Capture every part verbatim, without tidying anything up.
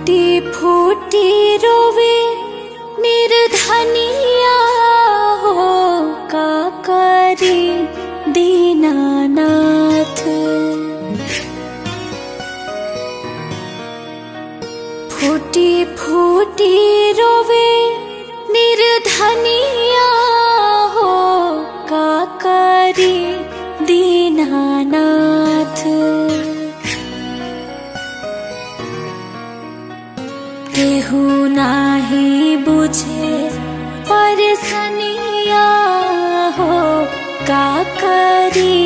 फूटी फूटी रोवे निर्धनिया हो का करी दीनानाथ। फूटी फूटी रोवे निर्धनिया हो का करी दीनानाथ। केहू नाही बुझे परसनिया हो का करी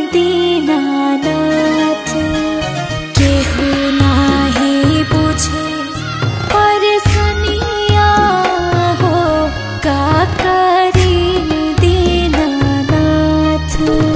दीनानाथ। केहू नाही बुझे परसनिया हो का करी दीनानाथ।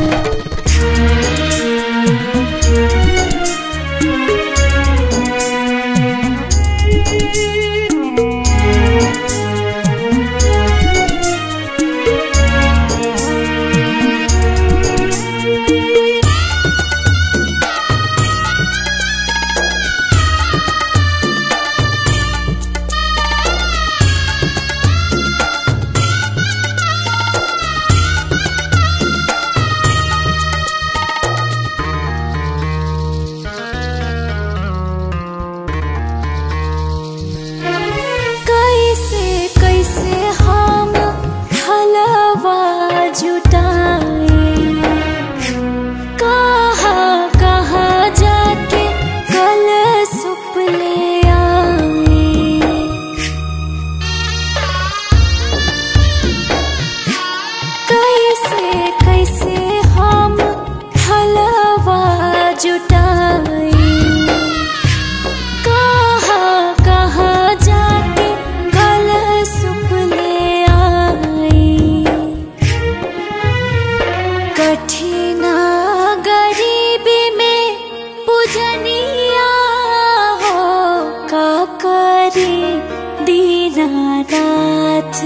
दीनानाथ।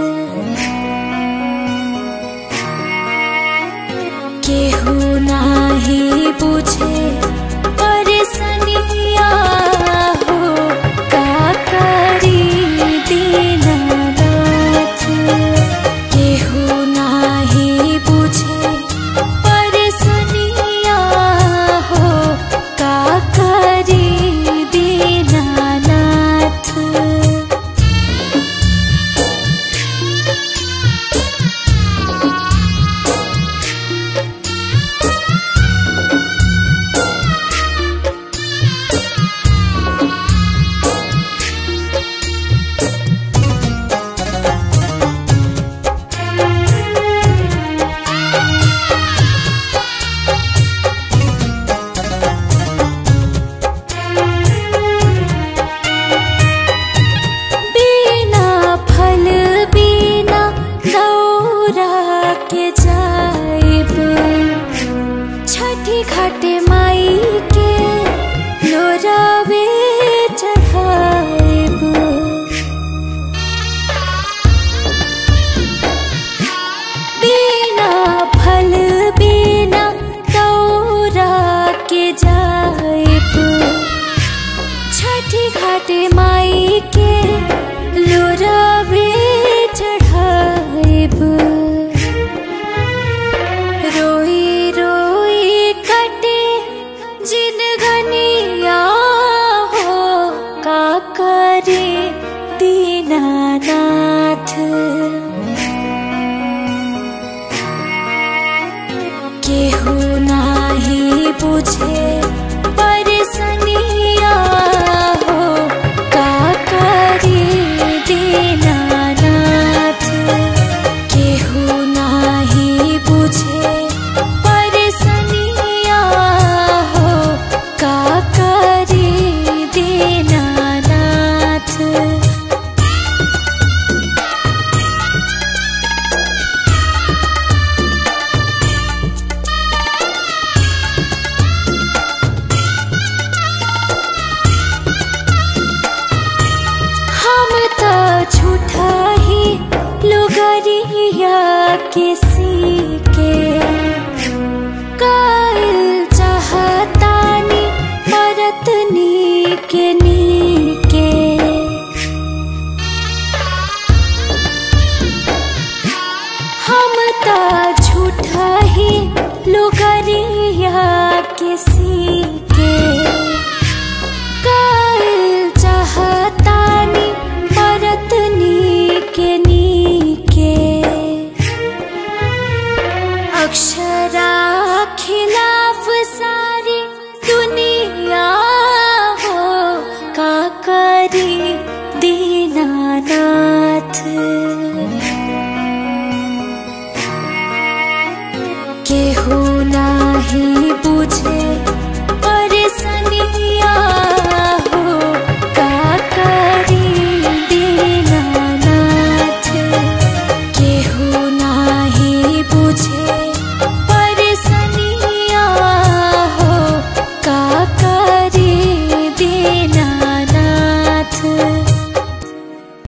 केहू नाही बुझे परसनिया हो का करी दीनानाथ। केहू नाही बुझे परसनिया हो का करी दीनानाथ। घाटे माई के लोरावे चढ़ाएब। बिना फल बिना दौरा के जाएब। छठी घाटे माई के लोरावे चढ़ाएब। रोई रोई कटे जिनगनिया हो का करे दीनानाथ। केहू नाही बुझे परसनिया हो का करे दीनानाथ। केहू नाही बुझे परसनिया हो का करे दीनानाथ। झूठा ही लुगरिया के सीके कायल चाहतानी परतनी के नीके। लुगरिया किसी के कायल चाहतानी परतनी के नीके अक्षरा खिलाफ सारी दुनिया हो का करी दीनानाथ।